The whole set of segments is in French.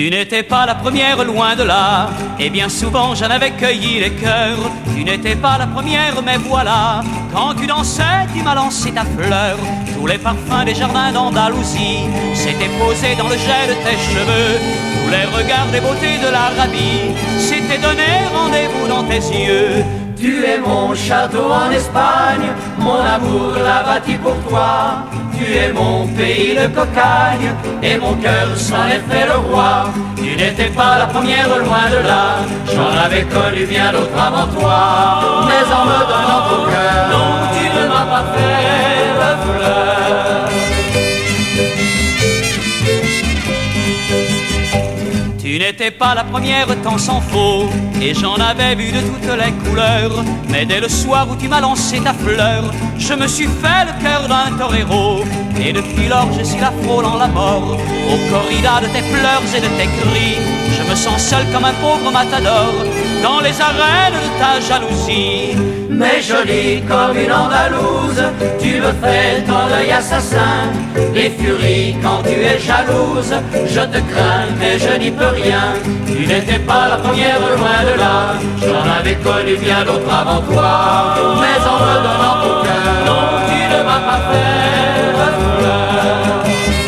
Tu n'étais pas la première, loin de là, et bien souvent j'en avais cueilli les cœurs. Tu n'étais pas la première, mais voilà, quand tu dansais, tu m'as lancé ta fleur. Tous les parfums des jardins d'Andalousie s'étaient posés dans le jet de tes cheveux. Tous les regards des beautés de l'Arabie s'étaient donné rendez-vous dans tes yeux. Tu es mon château en Espagne, mon amour l'a bâti pour toi. Tu es mon pays de cocagne, et mon cœur s'en est fait le roi. Tu n'étais pas la première, loin de là, j'en avais connu bien d'autres avant toi. Mais en me donnant ton cœur, non, tu ne m'as pas fait de fleurs. Tu n'étais pas la première, tant s'en faut, et j'en avais vu de toutes les couleurs. Mais dès le soir où tu m'as lancé ta fleur, je me suis fait le cœur d'un torero. Et depuis lors je suis la frôle en la mort, aux corridas de tes pleurs et de tes cris. Je me sens seul comme un pauvre matador dans les arènes de ta jalousie. Mais jolie comme une Andalouse, tu me fais ton œil assassin. Les furies quand tu es jalouse, je te crains mais je n'y peux rien. Tu n'étais pas la première, loin de là, j'en avais connu bien d'autres avant toi. Mais en me donnant ton cœur, non, tu ne m'as pas fait de fleurs.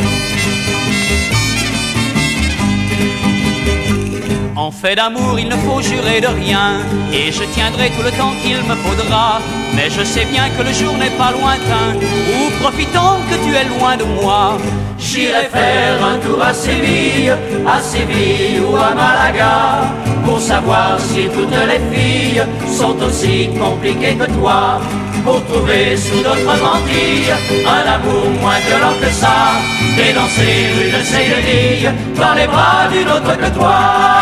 En fait d'amour, il ne faut jurer de rien, et je tiendrai tout le temps qu'il me faudra. Mais je sais bien que le jour n'est pas lointain, où profitant que tu es loin de moi, j'irai faire un tour à Séville ou à Malaga, pour savoir si toutes les filles sont aussi compliquées que toi. Pour trouver sous d'autres mantilles un amour moins violent que ça, et danser une série dans les bras d'une autre que toi.